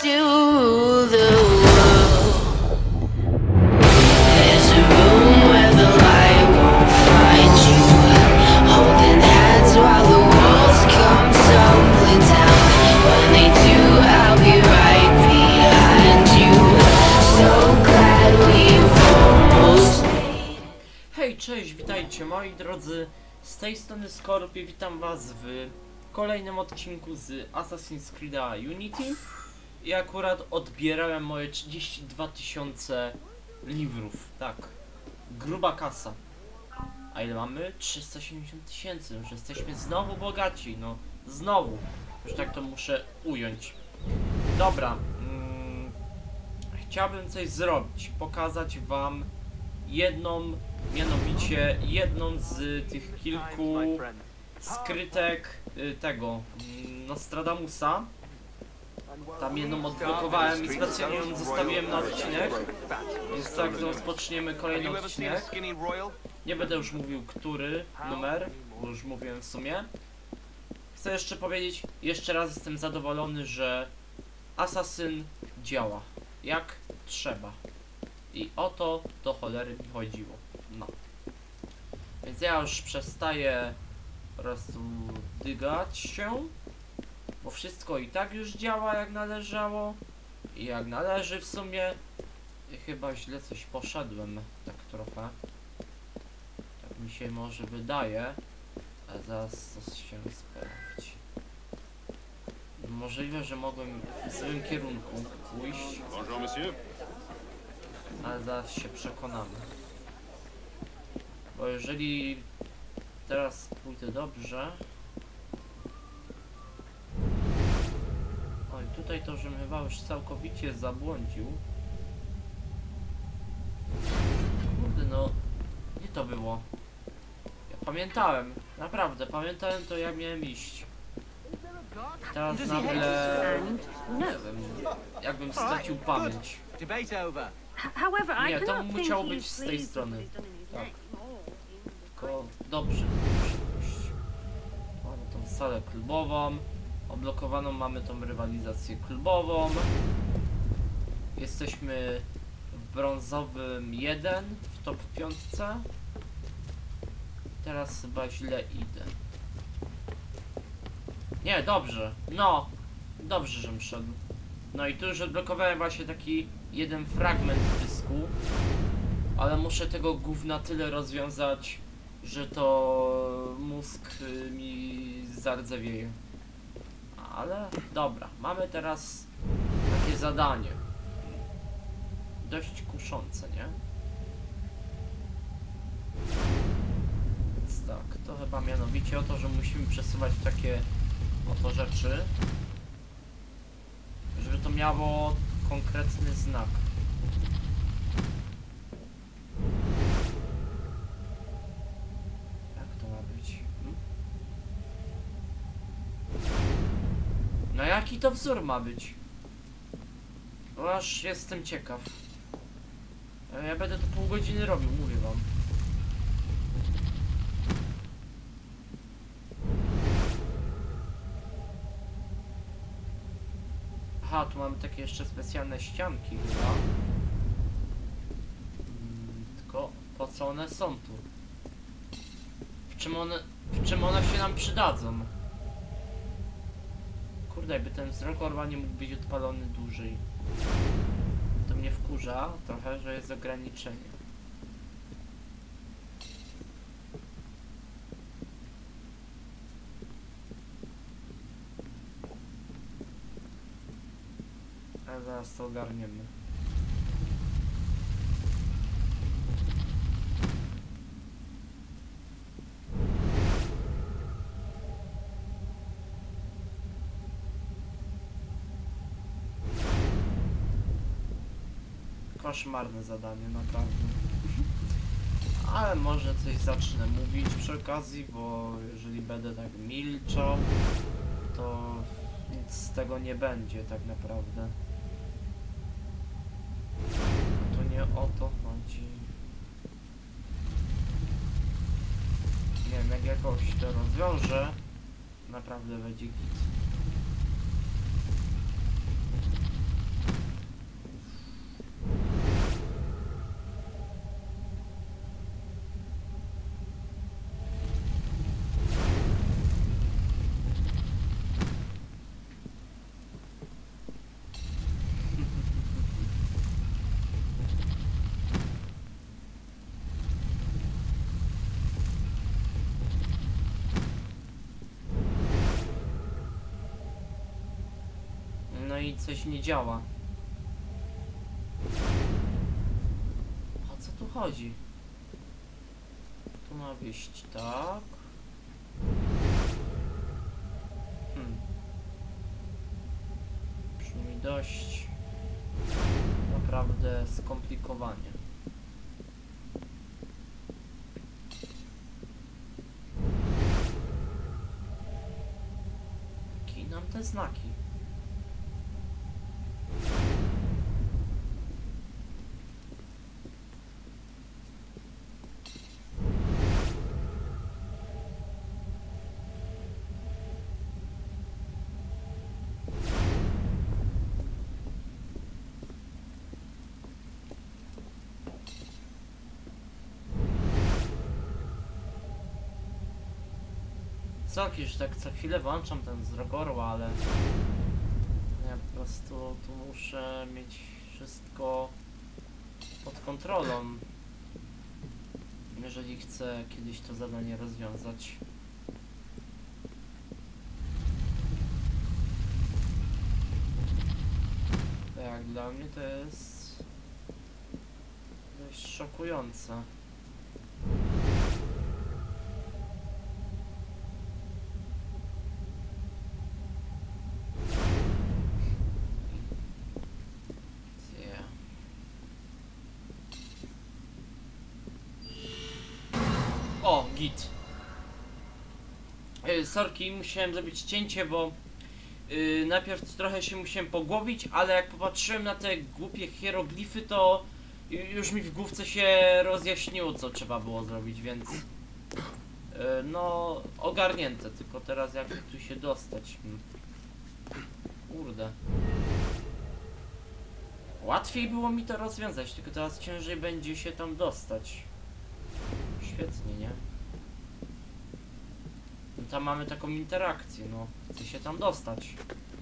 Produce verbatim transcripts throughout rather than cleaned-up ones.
to the world. There's a room where the light won't find you, holding hands while the walls come tumbling down. When they do, I'll be right behind you. So glad we've almost made. Hej, cześć, witajcie moi drodzy, z tej strony Skorpion, witam was w kolejnym odcinku z Assassin's Creed'a Unity. I akurat odbierałem moje trzydzieści dwa tysiące livrów, tak, gruba kasa. A ile mamy? trzysta siedemdziesiąt tysięcy, już jesteśmy znowu bogaci, no znowu, już tak to muszę ująć. Dobra, mm, chciałbym coś zrobić, pokazać wam jedną, mianowicie jedną z tych kilku skrytek y, tego y, Nostradamusa. Tam jedną odblokowałem i specjalnie ją zostawiłem na odcinek, więc tak rozpoczniemy kolejny odcinek. Nie będę już mówił, który numer, bo już mówiłem w sumie. Chcę jeszcze powiedzieć, jeszcze raz jestem zadowolony, że Assassin działa jak trzeba. I o to do cholery mi chodziło. No. Więc ja już przestaję po prostu dygać się, bo wszystko i tak już działa jak należało. I jak należy w sumie. I chyba źle coś poszedłem, tak trochę. Tak mi się może wydaje. A zaraz to się sprawdzi. Możliwe, że mogłem w złym kierunku pójść. Ale zaraz się przekonamy. Bo jeżeli teraz pójdę dobrze... Oj, tutaj to, żebym chyba już całkowicie zabłądził. Kurde, no... Nie to było. Ja pamiętałem, naprawdę, pamiętałem to, jak miałem iść. Teraz nagle... Nie wiem, jakbym stracił pamięć. Nie, to musiało być z tej strony. Tak. Tylko dobrze. Mamy tą salę klubową. Odblokowaną mamy tą rywalizację klubową. Jesteśmy w brązowym jeden, w top piątce. Teraz chyba źle idę. Nie, dobrze. No, dobrze, żem szedł. No i tu już odblokowałem właśnie taki jeden fragment dysku, ale muszę tego gówna tyle rozwiązać, że to mózg mi zardzewieje. Ale dobra, mamy teraz takie zadanie. Dość kuszące, nie? Więc tak, to chyba mianowicie o to, że musimy przesuwać takie oto rzeczy, żeby to miało konkretny znak. Jak to ma być? Hmm? No jaki to wzór ma być? No aż jestem ciekaw. Ja będę to pół godziny robił, mówię wam. Aha, tu mamy takie jeszcze specjalne ścianki chyba. Hmm, tylko po co one są tu? W czym one, w czym one się nam przydadzą? Kurde, jakby ten wzrok orła nie mógł być odpalony dłużej. To mnie wkurza trochę, że jest ograniczenie. A zaraz to ogarniemy. Koszmarne zadanie, naprawdę. Ale może coś zacznę mówić przy okazji, bo jeżeli będę tak milczał, to nic z tego nie będzie tak naprawdę. To nie o to chodzi. Nie wiem, jak jakoś to rozwiążę, naprawdę będzie git. i coś nie działa. O co tu chodzi? Tu ma wyjść tak. Hmm. Brzmi dość naprawdę skomplikowanie. Jakie nam te znaki? Sorki, że tak co chwilę włączam ten wzrok orła, ale ja po prostu tu muszę mieć wszystko pod kontrolą, jeżeli chcę kiedyś to zadanie rozwiązać. Tak, dla mnie to jest dość szokujące. O, git. Yy, sorki, musiałem zrobić cięcie, bo yy, najpierw trochę się musiałem pogłowić, ale jak popatrzyłem na te głupie hieroglify, to już mi w główce się rozjaśniło, co trzeba było zrobić, więc yy, no ogarnięte, tylko teraz jak tu się dostać? Hmm. Kurde. Łatwiej było mi to rozwiązać, tylko teraz ciężej będzie się tam dostać. Świetnie, nie? No tam mamy taką interakcję, no. Chcę się tam dostać.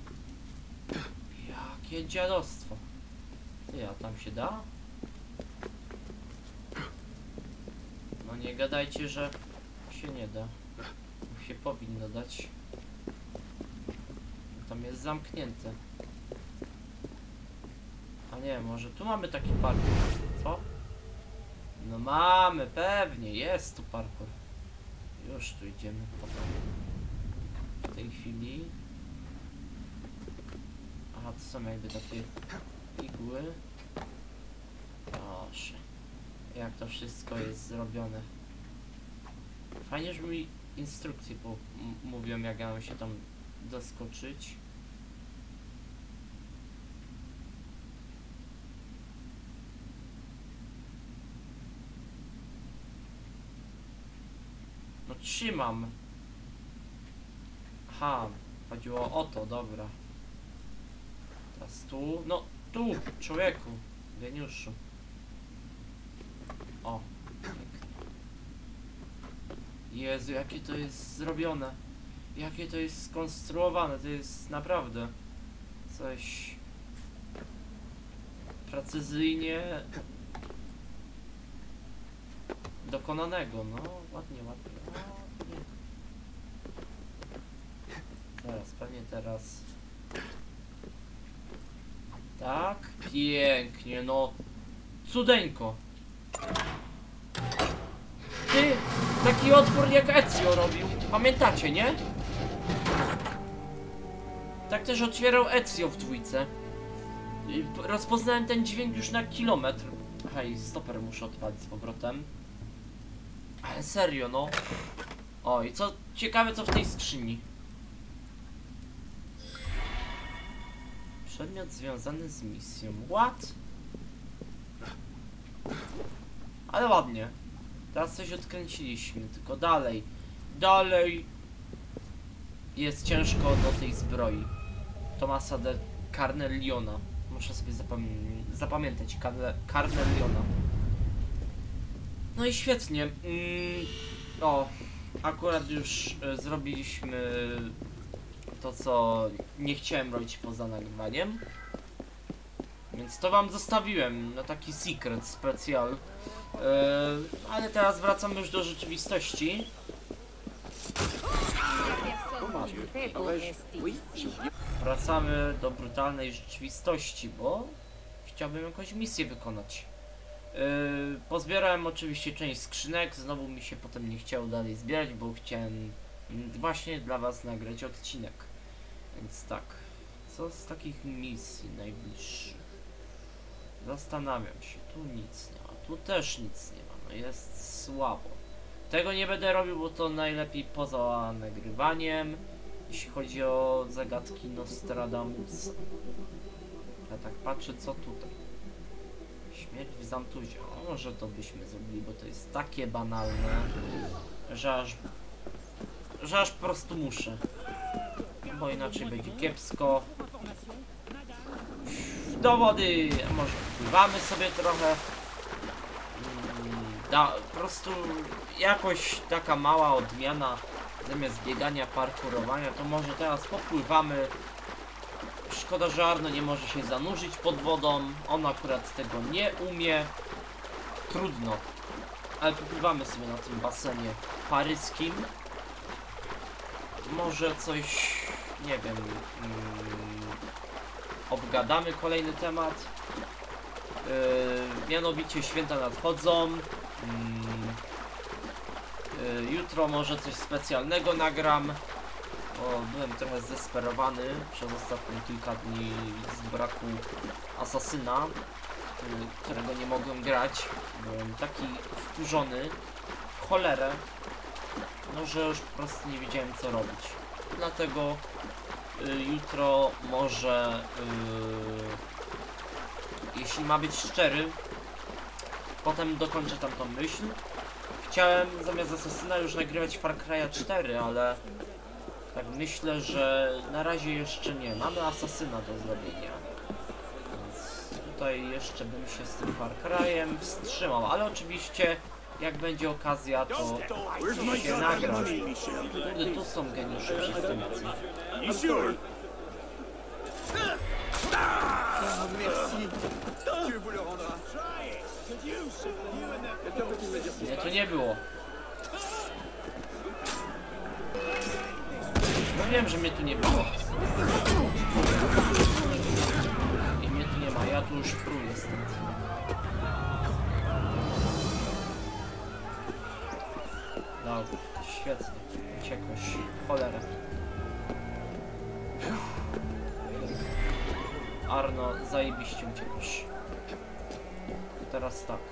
Jakie dziadostwo. Ty, a tam się da? No nie gadajcie, że się nie da. Się powinno dać. Tam jest zamknięte. A nie, może tu mamy taki parkour. Co? No mamy, pewnie, jest tu parkour. Już tu idziemy potem. W tej chwili. Aha, to są jakby takie igły. Proszę. Jak to wszystko jest zrobione. Fajnie, że mi instrukcje po mówią, jak ja mam się tam doskoczyć. No trzymam. Aha, chodziło o to, dobra. Teraz tu, no tu, człowieku, geniuszu. O, pięknie. Jezu, jakie to jest zrobione. Jakie to jest skonstruowane, to jest naprawdę coś precyzyjnie dokonanego, no ładnie, ładnie, ładnie. Teraz, pewnie teraz. Tak, pięknie, no cudeńko. Ty, taki otwór jak Ezio robił, pamiętacie, nie? Tak też otwierał Ezio w dwójce. Rozpoznałem ten dźwięk już na kilometr. Hej, stoper muszę odpalić z powrotem. Ale serio, no. O, i co ciekawe, co w tej skrzyni. Przedmiot związany z misją. What? Ale ładnie. Teraz coś odkręciliśmy, tylko dalej. Dalej. Jest ciężko do tej zbroi. Tomasa de Carneliona. Muszę sobie zapamię zapamiętać. Carneliona. No i świetnie. Mm, o, akurat już y, zrobiliśmy to, co nie chciałem robić poza nagrywaniem. Więc to wam zostawiłem na taki secret specjal. Yy, ale teraz wracamy już do rzeczywistości. O, masz. Wracamy do brutalnej rzeczywistości, bo chciałbym jakąś misję wykonać. Yy, pozbierałem oczywiście część skrzynek, znowu mi się potem nie chciało dalej zbierać, bo chciałem właśnie dla was nagrać odcinek. Więc tak, co z takich misji najbliższych? Zastanawiam się, tu nic nie ma, tu też nic nie ma, no jest słabo. Tego nie będę robił, bo to najlepiej poza nagrywaniem, jeśli chodzi o zagadki Nostradamusa. Ja tak patrzę, co tutaj. Śmierć w Zamtuzie. O, może to byśmy zrobili, bo to jest takie banalne, że aż, że aż po prostu muszę. Bo inaczej będzie kiepsko. Do wody! Może pływamy sobie trochę. Da, po prostu jakoś taka mała odmiana. Zamiast biegania, parkurowania, to może teraz popływamy. Szkoda, że Arno nie może się zanurzyć pod wodą. On akurat tego nie umie. Trudno. Ale popływamy sobie na tym basenie paryskim. Może coś, nie wiem, mm, obgadamy kolejny temat. Yy, mianowicie święta nadchodzą. Yy, yy, jutro może coś specjalnego nagram. Bo byłem trochę zdesperowany przez ostatnie kilka dni z braku asasyna, yy, którego nie mogłem grać. Byłem taki wkurzony w cholerę, no że już po prostu nie wiedziałem co robić. Dlatego y, jutro może, y, jeśli ma być szczery, potem dokończę tamtą myśl. Chciałem zamiast Asasyna już nagrywać Far Cry'a cztery, ale tak myślę, że na razie jeszcze nie. Mamy Asasyna do zrobienia. Więc tutaj jeszcze bym się z tym Far Cry'em wstrzymał, ale oczywiście jak będzie okazja, to się nagra. Kurde, tu są geniusze przestępcy. Nie, to nie było. No wiem, że mnie tu nie było. I mnie tu nie ma, ja tu już pruję stąd. No, świetnie. Uciekłeś. Cholera. Arno, zajebiście uciekłeś. Teraz tak.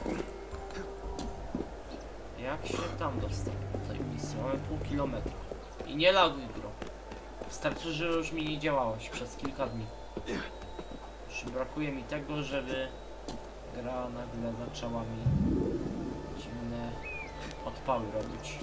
Jak się tam dostać do tej misji? Mamy pół kilometra. I nie laguj, gro. Wystarczy, że już mi nie działałaś przez kilka dni. Już brakuje mi tego, żeby gra nagle zaczęła mi dziwne odpały robić.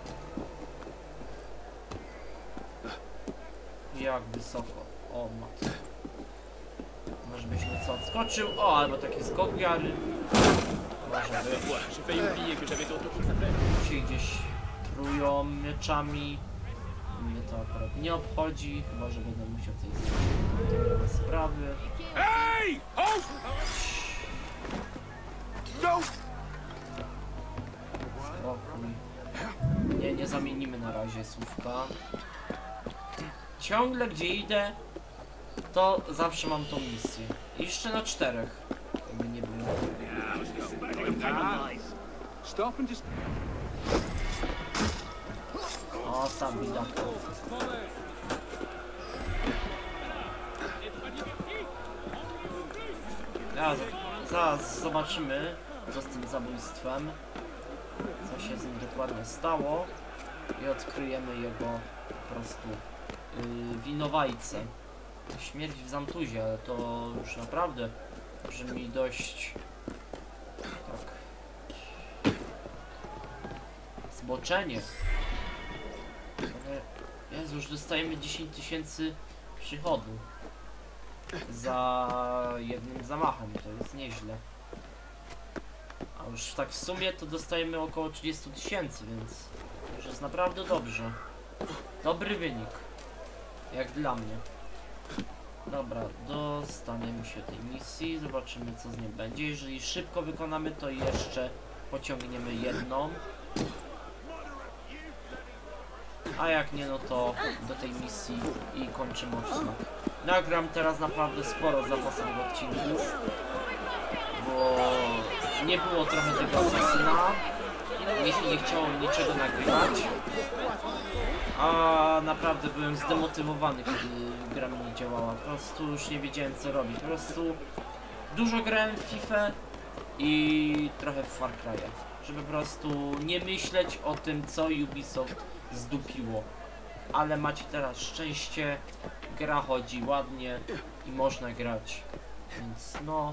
Jak wysoko. O matko. Może byś nieco odskoczył. O, albo taki skok wiary. Może być. Się gdzieś trują mieczami. Mnie to akurat nie obchodzi. Chyba, że będę musiał coś zrobić sprawy. Hey! No! Spokój. Nie, nie zamienimy na razie słówka. Ciągle gdzie idę, to zawsze mam tą misję. I jeszcze na czterech. Jakby nie było. Stop and just... O, sam widać. Zaraz, zaraz zobaczymy, co z tym zabójstwem. Co się z nim dokładnie stało. I odkryjemy jego po prostu yy, winowajcę. Śmierć w Zamtuzie, ale to już naprawdę brzmi dość tak zboczenie. Jezu, już dostajemy dziesięć tysięcy przychodu za jednym zamachem, to jest nieźle. A już tak w sumie to dostajemy około trzydzieści tysięcy, więc już jest naprawdę dobrze. Dobry wynik. Jak dla mnie. Dobra, dostaniemy się tej misji, zobaczymy co z nim będzie. Jeżeli szybko wykonamy, to jeszcze pociągniemy jedną. A jak nie, no to do tej misji i kończymy odcinek. Nagram teraz naprawdę sporo zapasowych odcinków, bo nie było trochę tego asasyna, mi się nie chciało niczego nagrywać, a naprawdę byłem zdemotywowany, kiedy gra mi nie działała. Po prostu już nie wiedziałem, co robić. Po prostu dużo grałem w FIFA i trochę w Far Cry'a, żeby po prostu nie myśleć o tym, co Ubisoft zdupiło. Ale macie teraz szczęście, gra chodzi ładnie i można grać, więc no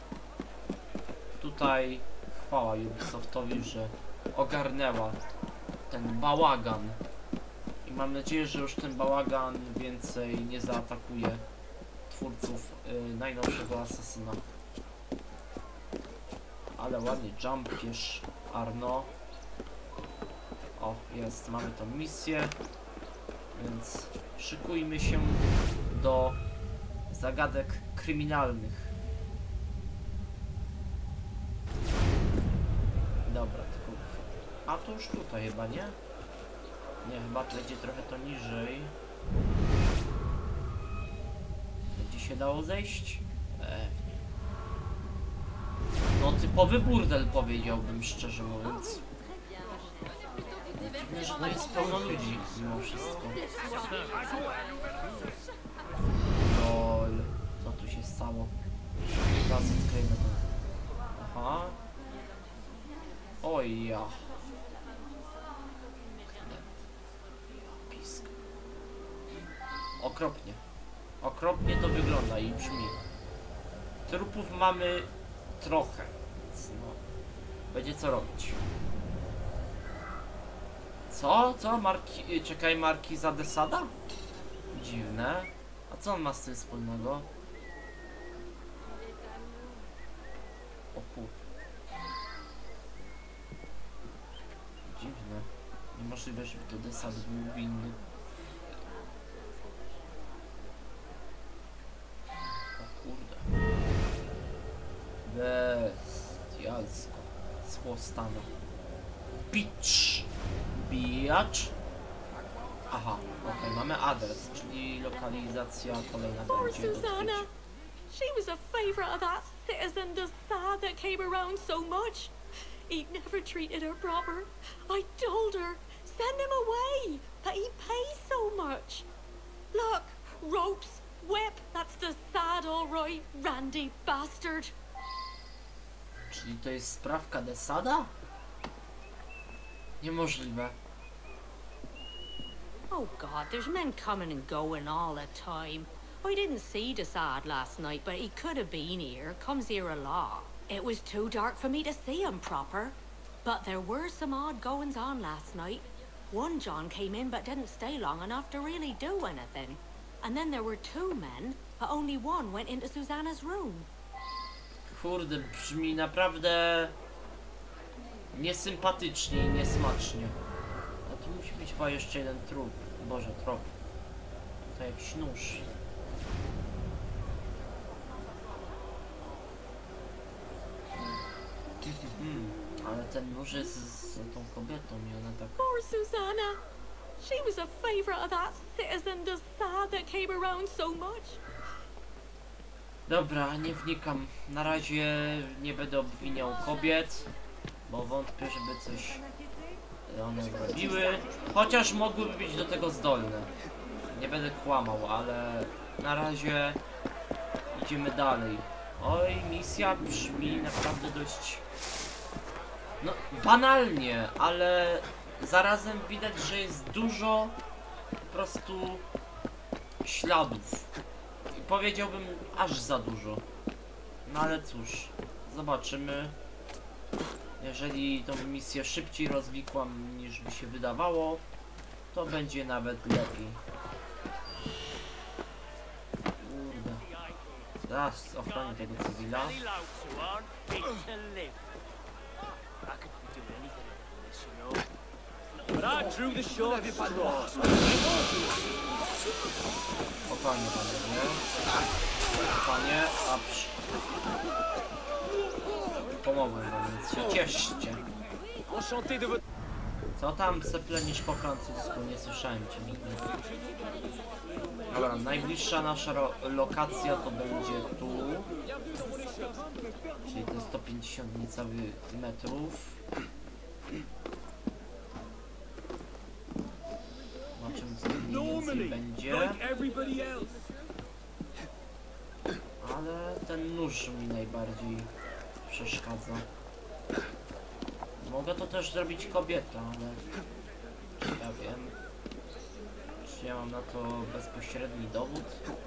tutaj chwała Ubisoftowi, że ogarnęła ten bałagan i mam nadzieję, że już ten bałagan więcej nie zaatakuje twórców yy, najnowszego Asasyna. Ale ładnie jumpiesz, Arno. O, jest, mamy tą misję, więc szykujmy się do zagadek kryminalnych. Dobra, tylko... A to już tutaj chyba, nie? Nie, chyba to będzie trochę to niżej. Będzie się dało zejść? Pewnie. No typowy burdel, powiedziałbym, szczerze mówiąc. Dziwne, że to jest pełno ludzi mimo wszystko. Lol, co tu się stało? Teraz odkryjmy to. Aha. Oj ja. Pisk. Okropnie. Okropnie to wygląda i brzmi. Trupów mamy trochę, więc no, będzie co robić. Co? Co? Marki... Czekaj, Markiza de Sada? Dziwne. A co on ma z tym wspólnego? O kur... Dziwne. Niemożliwe, żeby to de Sad był winny. O kurde. Bestialsko. Schłostano. Bitch! Bijacz? Aha, okej, okay, mamy adres, czyli lokalizacja kolejna Poor będzie Susanna. dotyczyć. She was a favourite of that citizen Desad that came around so much. He'd never treated her proper. I told her, send him away, but he pays so much. Look, ropes, whip, that's Desad all right, randy bastard. Czyli to jest sprawka Desada? Niemożliwe. Oh God, there's men coming and going all the time. I didn't see Desad last night, but he could have been here. Comes here a lot. It was too dark for me to see him proper. But there were some odd goings on last night. One John came in but didn't stay long enough to really do anything. And then there were two men, but only one went into Susanna's room. Kurde, brzmi naprawdę niesympatycznie i niesmacznie. A tu musi być chyba jeszcze jeden trup. Boże, trop. To jakiś nóż. Hmm, ale ten nóż jest z, z tą kobietą i ona tak... Poor Susanna. She was a favourite of that citizen Desad that came around so much. Dobra, nie wnikam. Na razie nie będę obwiniał kobiet, bo wątpię, żeby coś one zrobiły. Chociaż mogłyby być do tego zdolne. Nie będę kłamał, ale na razie idziemy dalej. Oj, misja brzmi naprawdę dość... No, banalnie, ale zarazem widać, że jest dużo po prostu śladów. I powiedziałbym aż za dużo. No ale cóż, zobaczymy. Jeżeli tą misję szybciej rozwikłam niż mi się wydawało, to będzie nawet lepiej. Kurde. Zaraz ochronię tego cywila. Spokojnie, panowie. Panie, a przy... Pomogłem wam, więc się cieszcie. Co tam seplenisz po francusku? Nie słyszałem cię nigdy. Dobra, najbliższa nasza lokacja to będzie tu. Czyli to sto pięćdziesiąt niecały metrów. Zobaczymy co mniej więcej będzie. Ale ten nóż mi najbardziej przeszkadza. Mogę to też zrobić kobieta, ale czy ja wiem, czy ja mam na to bezpośredni dowód?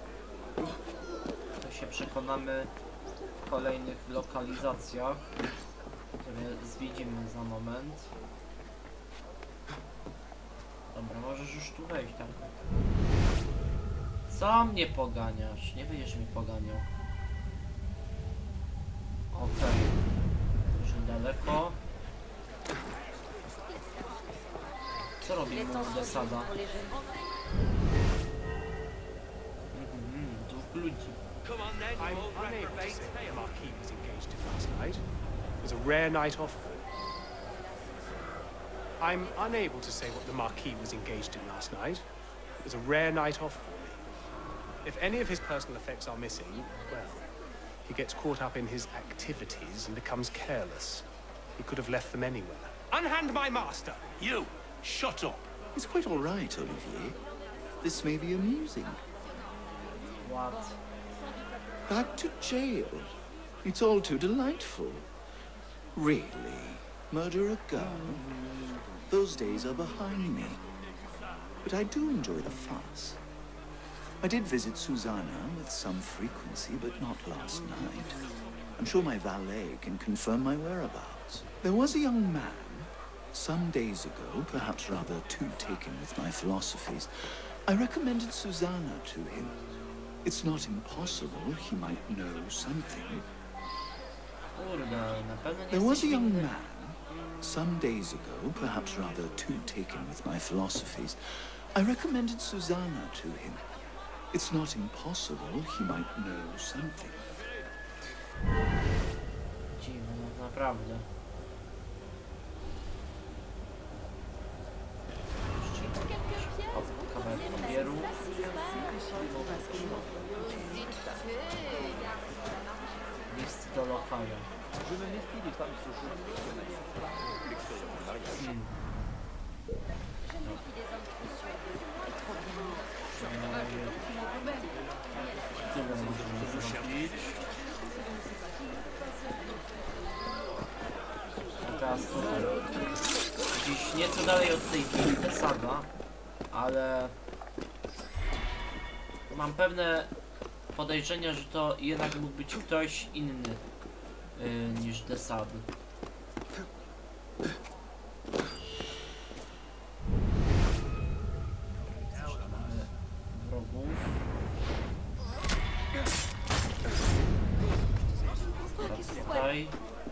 To się przekonamy w kolejnych lokalizacjach, które zwiedzimy za moment. Dobra, możesz już tu wejść, tak? Co mnie poganiasz? Nie będziesz mnie poganiał. Okej. Okay. Już niedaleko. Co robi mu zasada? Mhm, dwóch ludzi. I'm unable to say a marquis was engaged in last night. It was a rare night off for me. I'm unable to say what the marquis was engaged in last night. It was a rare night off for me. If any of his personal effects are missing, well, he gets caught up in his activities and becomes careless. He could have left them anywhere. Unhand my master! You! Shut up! It's quite all right, Olivier. This may be amusing. What? Back to jail. It's all too delightful. Really? Murder a girl? Those days are behind me. But I do enjoy the fuss. I did visit Susanna with some frequency, but not last night. I'm sure my valet can confirm my whereabouts. There was a young man, some days ago, perhaps rather too taken with my philosophies. I recommended Susanna to him. It's not impossible he might know something. There was a young man, some days ago, perhaps rather too taken with my philosophies. I recommended Susanna to him. It's not impossible he might know something. Dziwne, naprawdę. O, kawałek papieru. List do lokalu. Hmm. Tyle możemy zrobić. A teraz tutaj. Gdzieś nieco dalej od tej willi Saga, ale mam pewne podejrzenia, że to jednak mógł być ktoś inny yy, niż Desad. Mamy wrogów. Teraz tutaj.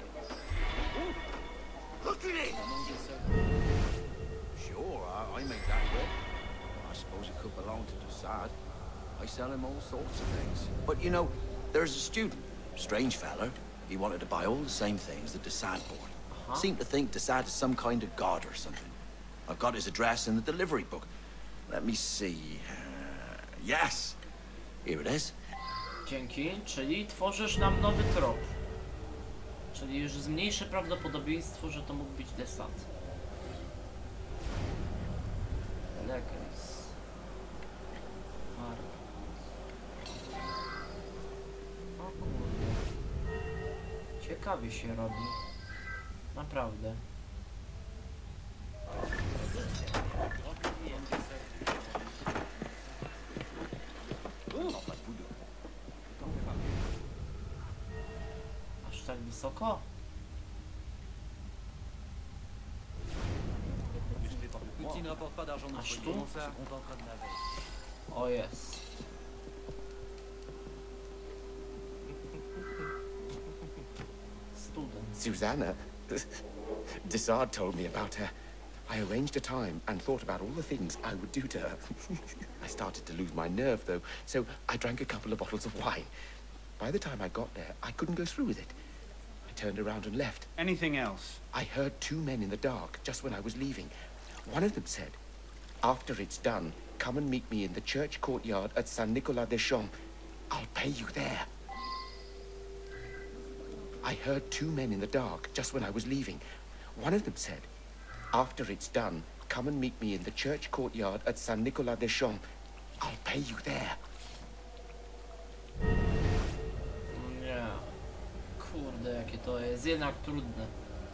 Sure, I, I made that whip. I suppose it could belong to Desad. I sell him all sorts of things. But you know, there's a student, strange fella. He wanted to buy all the same things that Desad bought. Uh-huh. Seemed to think Desad is some kind of god or something. I've got his address in the delivery book. Let me see. Uh, yes, here it is. Dzięki, czyli tworzysz nam nowy trop. Czyli już zmniejszy prawdopodobieństwo, że to mógł być Desad. Legres. O kurde. Ciekawie się robi. Naprawdę. Aż tak wysoko? Aż tu? O jest. Student. Susanna? Desad told me about her. I arranged a time and thought about all the things I would do to her. I started to lose my nerve, though, so I drank a couple of bottles of wine. By the time I got there, I couldn't go through with it. I turned around and left. Anything else? I heard two men in the dark just when I was leaving. One of them said, after it's done, come and meet me in the church courtyard at Saint Nicolas des Champs. I'll pay you there. I heard two men in the dark just when I was leaving. One of them said, after it's done, come and meet me in the church courtyard at Saint Nicolas des Champs. I'll pay you there. Nie. Kurde, jakie to jest jednak trudne.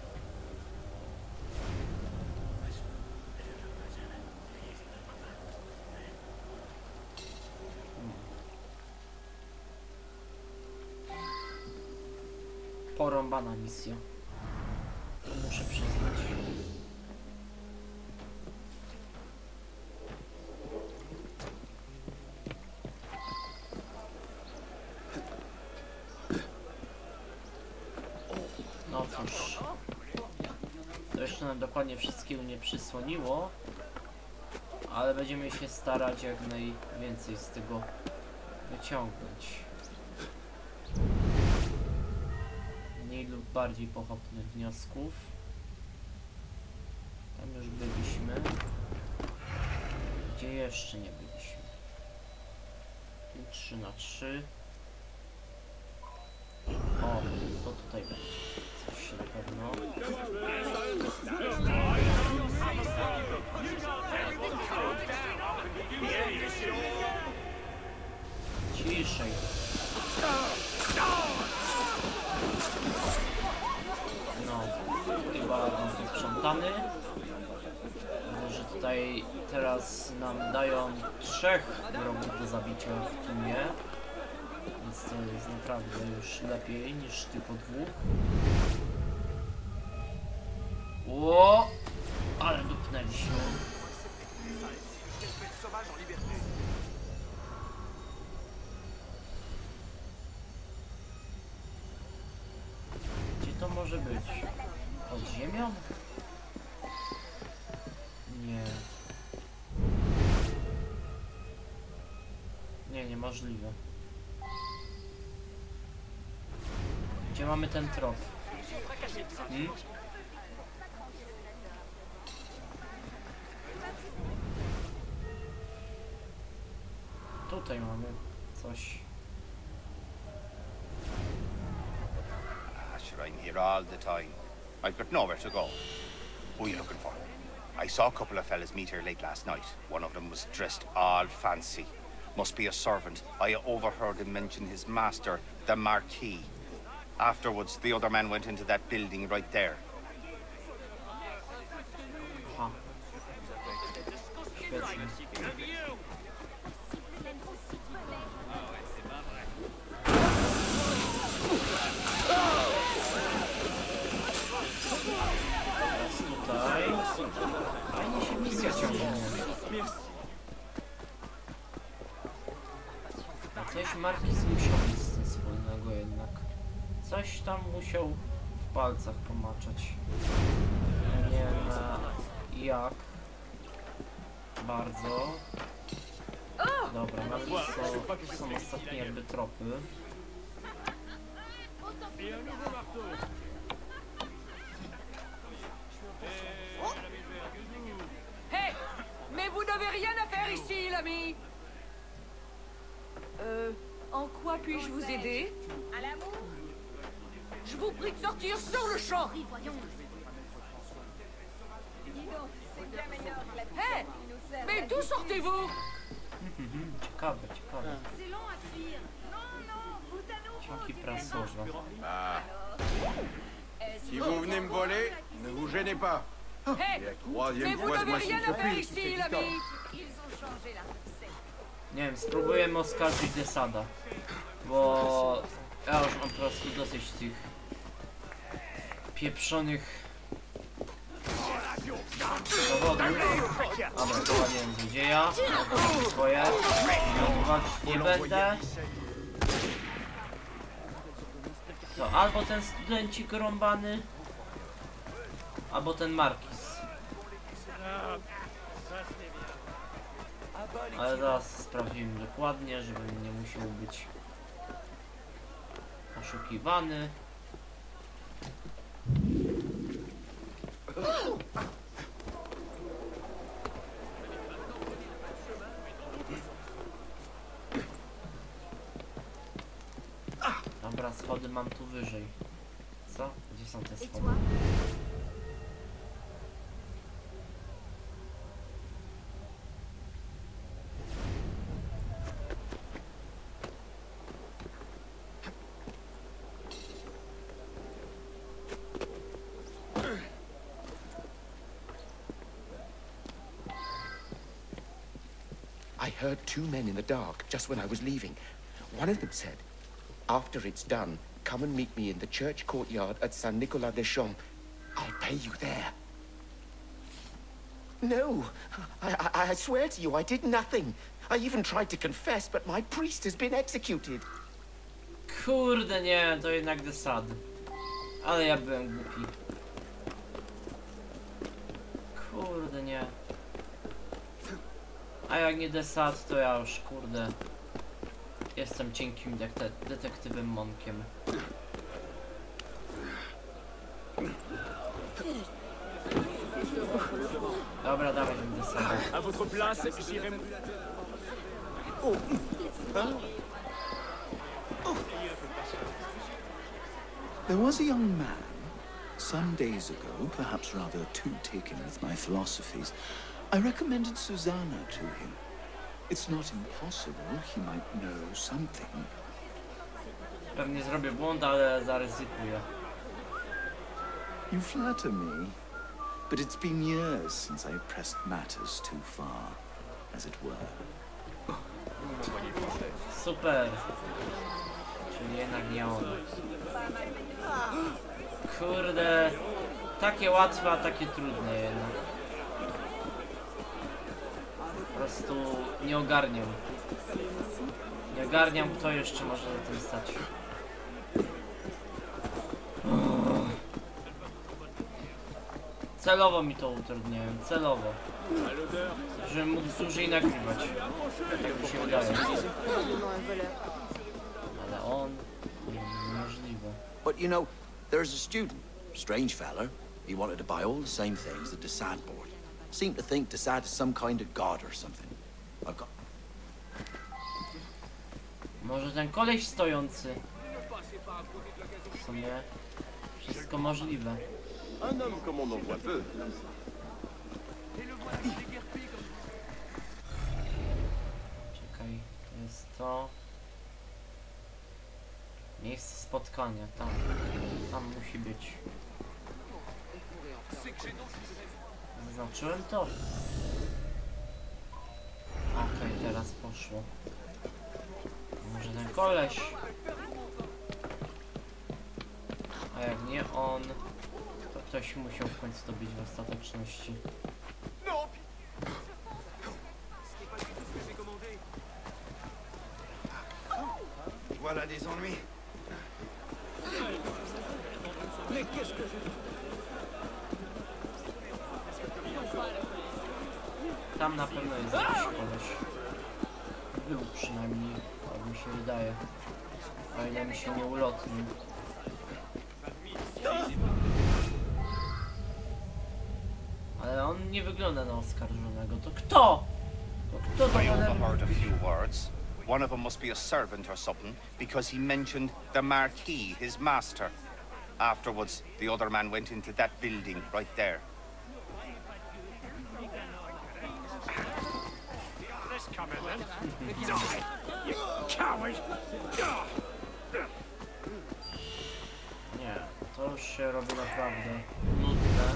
Porąbana misja. Muszę przyznać. No cóż. To jeszcze nam dokładnie wszystkiego nie przysłoniło. Ale będziemy się starać jak najwięcej z tego wyciągnąć. Mniej lub bardziej pochopnych wniosków. Tam już byliśmy. Gdzie jeszcze nie byliśmy? Tu trzy na trzy. O, to tutaj będzie. Coś się na pewno. Ciszej. No, chyba sprzątamy. Widzę, że tutaj teraz nam dają trzech wrogów do zabicia w tłumie. Więc to jest naprawdę już lepiej niż tylko dwóch. Ło! Ale dupnęliśmy. Gdzie to może być? Pod ziemią? Nie. Nie, niemożliwe. Gdzie mamy ten trop? Hmm? Tutaj mamy coś. Ah, sure, I'm here all the time. I've got nowhere to go. Who are you looking for? I saw a couple of fellas meet here late last night. One of them was dressed all fancy. Must be a servant. I overheard him mention his master, the Marquis. Afterwards, the other man went into that building right there. Aha. Świetnie. Teraz tutaj. Fajnie się misja ciągnie. A coś Marquis musiał mieć z tym wspólnego jednak. Coś tam musiał w palcach pomaczać. Nie wiem na jak bardzo. Dobra, mamy co są ostatnie jakby tropy. Hey! Mais vous n'avez rien à faire ici, l'ami! Euh, en quoi puis-je vous aider? À l'amour? Je vous prie de sortir sur le champ! Hey! Mais d'où sortez-vous? Ciekawe, ciekawe. Ciągi prasowe. Ah. Si vous venez me voler, ne vous gênez pas. Hey! Et la troisième Mais vous fois, n'avez moi, s'il rien se à faire prie, ici, c'est du l'ami! temps. Nie wiem, spróbujemy oskarżyć Desada. Bo ja już mam po prostu dosyć tych pieprzonych dowodów. Dobra, prowadziłem złodzieja. Odwołam swoje. Odwołać nie będę. To albo ten studencik rąbany, albo ten Marquis. Ale zaraz sprawdzimy dokładnie, żebym nie musiał być oszukiwany. Dobra, schody mam tu wyżej. Co? Gdzie są te Et schody? toi? I heard two men in the dark just when I was leaving. One of them said, after it's done, come and meet me in the church courtyard at Saint Nicolas des Champs. I'll pay you there. No, I, I, I swear to you, I did nothing. I even tried to confess, but my priest has been executed. Kurde nie, to jednak desad. Ale ja byłem głupi. Kurde nie. A jak nie desad, to ja już kurde jestem cienkim dete detektywem Monkiem. Dobra, dawaj ten desad. À votre place, j'irai. There was a young man, some days ago, perhaps rather too taken with my philosophies. I recommended Susanna to him. It's not impossible he might know something. Pewnie zrobię błąd, ale zaryzykuję. You flatter me, but it's been years since I pressed matters too far, as it were. Super. Czyli jednak nie on. Kurde. Takie łatwe, a takie trudne jednak. Po prostu nie ogarniam. Nie ogarniam, kto jeszcze może na tym stać. Celowo mi to utrudniają, celowo. Żebym mógł dłużej nagrywać. Tak mi się wydaje. Ale on... niemożliwe. But you know, there's a student, strange fella. He wanted to buy all the same things that Desad bought. Seemed to think Desad is some kind of god or something. I've got... Może ten koleś stojący. W sumie wszystko możliwe. Un homme comme on en voit peu. Czekaj, to jest to. Miejsce spotkania, tam. Tam musi być. Zaznaczyłem to. Okej, okay, teraz poszło. Może ten koleś. A jak nie on, to ktoś musiał w końcu to być w ostateczności. Voilà des ennuis. Mais qu'est-ce que je... Tam na pewno jest jakiś koleś. Był przynajmniej, tak mi się wydaje. O ile mi się nie ulotnił. Ale on nie wygląda na oskarżonego. To kto? To kto to I overheard a few words. One of them must be a servant or something, because he mentioned the Marquis, his master. Afterwards, the other man went into that building right there. Nie, to już się robi naprawdę nudne.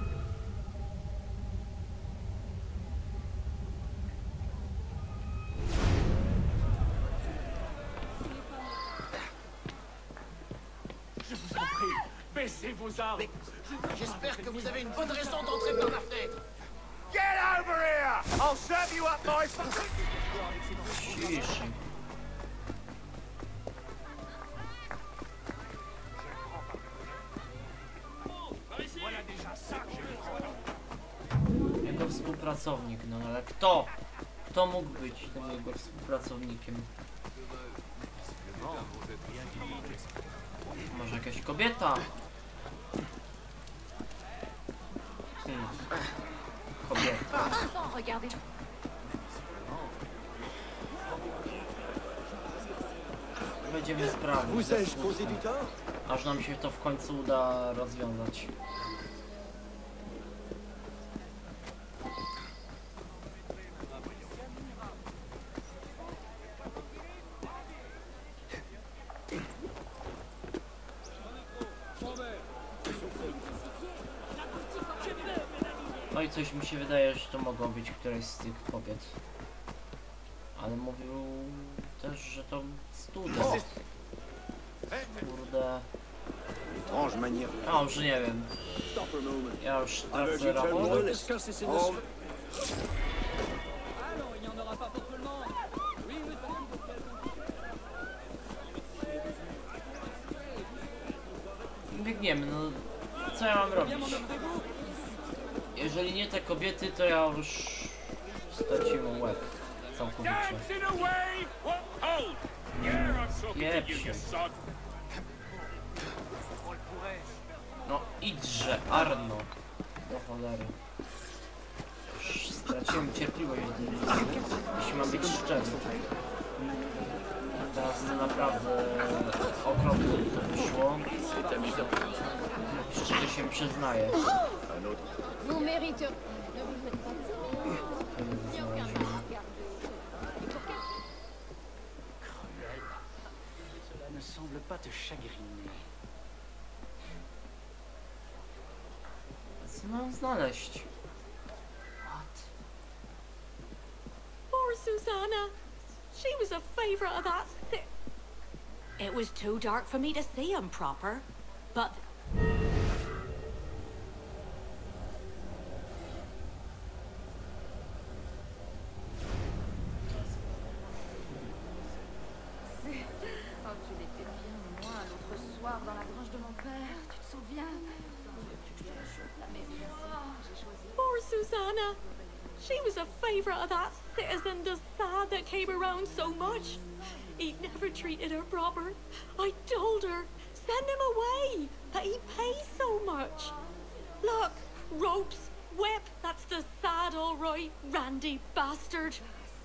Baissez vos armes. J'espère que vous avez une bonne raison d'entrer par la fenêtre. Get over here! I'll serve you up my... Ciszej. Jego współpracownik, no ale kto? Kto mógł być tym jego współpracownikiem? Może jakaś kobieta? Hmm. Kobieta. Regardez. będziemy sprawdzić, aż nam się to w końcu uda rozwiązać. No i coś mi się wydaje, że to mogą być któreś z tych kobiet. Ale mówił też, że to student. Kurde. A już nie wiem. Ja już tracę rachunek. Biegniemy, no co ja mam robić? Jeżeli nie te kobiety, to ja już straciłem łeb całkowicie. Pieprze. No idźże, Arno. Do cholery. Już straciłem cierpliwość, jeśli mam być szczery. Teraz to naprawdę okropnie to wyszło. Szczerze się przyznaję. Vous méritez. Ne vous faites pas Cela ne semble pas te chagriner. Co mam znaleźć? What? Poor Susanna. She was a favorite of that si- It was too dark for me to see him proper, but... Oh, tu l'étais bien, moi, l'autre soir, dans la grange de mon père. Tu te souviens? La maison, j'ai choisi. Poor Susanna. She was a favorite of that citizen de Sade that came around so much. He never treated her proper. I told her, send him away, that he pays so much. Look, ropes, whip, that's the Sade all right, randy bastard.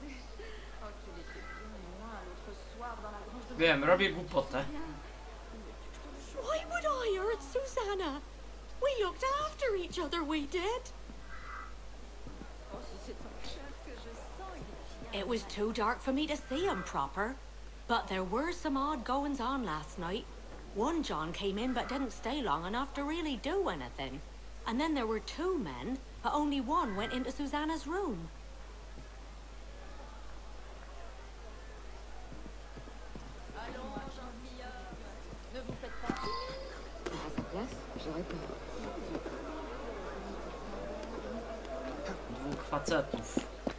Wiem, robię głupotę. Why would I hurt Susanna? We looked after each other, we did. It was too dark for me to see him proper, but there were some odd goings on last night. One John came in but didn't stay long enough to really do anything. And then there were two men, but only one went into Susanna's room. Ne vous faites pas. À sa place, j'aurais peur. Dwóch facetów.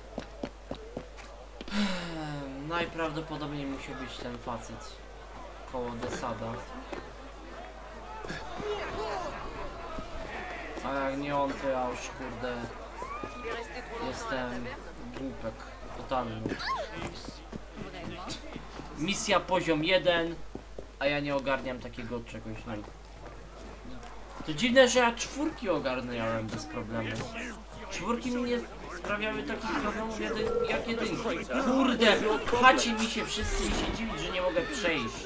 Najprawdopodobniej musi być ten facet koło de Sada. A jak nie on, to ja już kurde jestem głupek totalny. Misja poziom jeden, a ja nie ogarniam takiego czegoś. No. To dziwne, że ja czwórki ogarniałem bez problemu. Czwórki mi nie sprawiały takich problemów jak jedynki. Kurde, pchacie mi się wszyscy i się dziwić, że nie mogę przejść.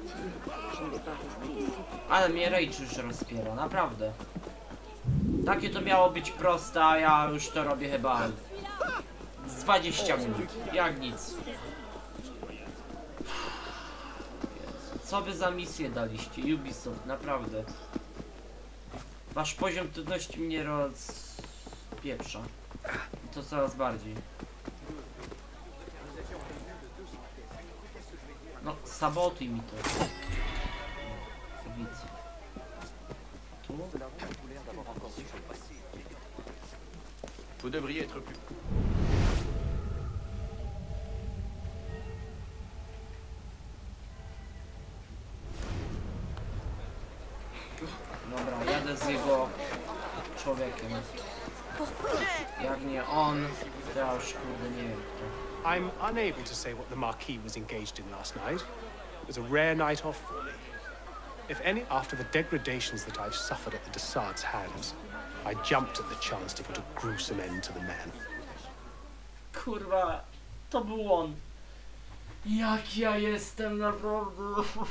Ale mnie rage już rozpiera, naprawdę. Takie to miało być proste, a ja już to robię chyba z dwadzieścia minut, jak nic. Jezu, co wy za misję daliście, Ubisoft, naprawdę. Wasz poziom trudności mnie rozpieprza. I to coraz bardziej. No, sabotuj mi to. Git. Tu? Vous devriez être plus... Dobra, jadę z jego człowiekiem. Jak nie on, to ja już kurde nie wiem kto. I'm unable to say what the Marquis was engaged in last night. It was a rare night off for me. If any, after the degradations that I've suffered at the de Sade's hands, I jumped at the chance to put a gruesome end to the man. Kurwa, to był on. Jak ja jestem naprawdę.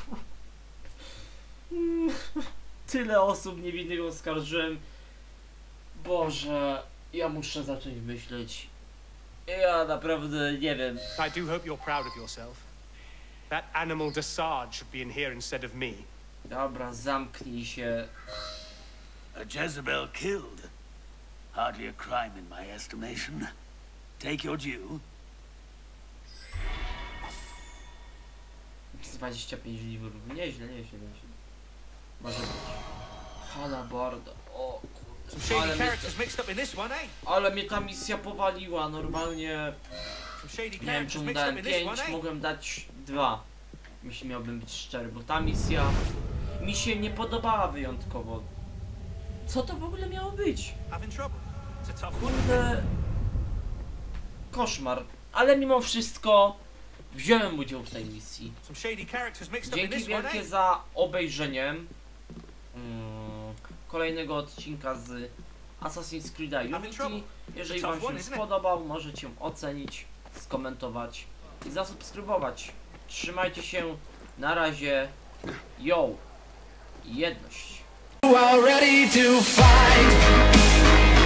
Tyle osób niewinnych oskarżyłem. Boże, ja muszę zacząć myśleć. Ja naprawdę nie wiem. I do hope you're proud of yourself. That animal Desard should be in here instead of me. Dobra, zamknij się. A Jezebel killed. Hardly a crime in my estimation. Take your due. dwadzieścia pięć liwrów. Nieźle, nieźle, nieźle. Może być. Halabarda. O kurde. Ale mnie, ta, ale mnie ta misja powaliła. Normalnie. Nie wiem, czemu dałem pięć, mogłem dać dwa. Jeśli miałbym być szczery, bo ta misja mi się nie podobała wyjątkowo. Co to w ogóle miało być? Kurde. Koszmar. Ale mimo wszystko wziąłem udział w tej misji. Dzięki wielkie za obejrzenie hmm, kolejnego odcinka z Assassin's Creed Unity. Jeżeli wam się spodobał, możecie ocenić, skomentować i zasubskrybować. Trzymajcie się, na razie, yo, jedność. You are ready to fight.